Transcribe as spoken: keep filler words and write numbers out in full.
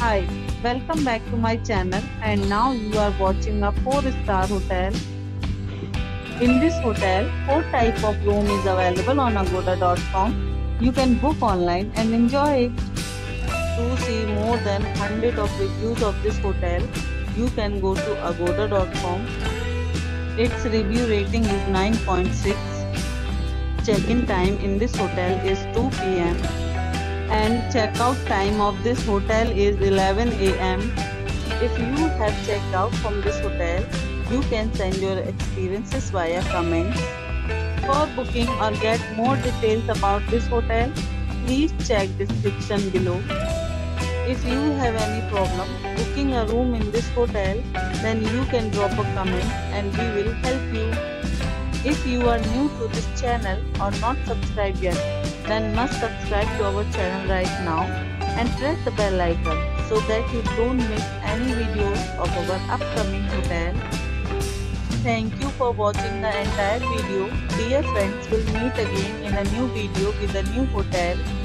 Hi, welcome back to my channel and now you are watching a four star hotel. In this hotel, four type of room is available on agoda dot com. You can book online and enjoy it. To see more than one hundred of reviews of this hotel, you can go to agoda dot com. Its review rating is nine point six. Check-in time in this hotel is two p m and checkout time of this hotel is eleven a m If you have checked out from this hotel, you can send your experiences via comments. For booking or get more details about this hotel, please check description below. If you have any problem booking a room in this hotel, then you can drop a comment and we will help you. If you are new to this channel or not subscribed yet, then must subscribe to our channel right now and press the bell icon so that you don't miss any videos of our upcoming hotel. Thank you for watching the entire video. Dear friends, we'll meet again in a new video with a new hotel.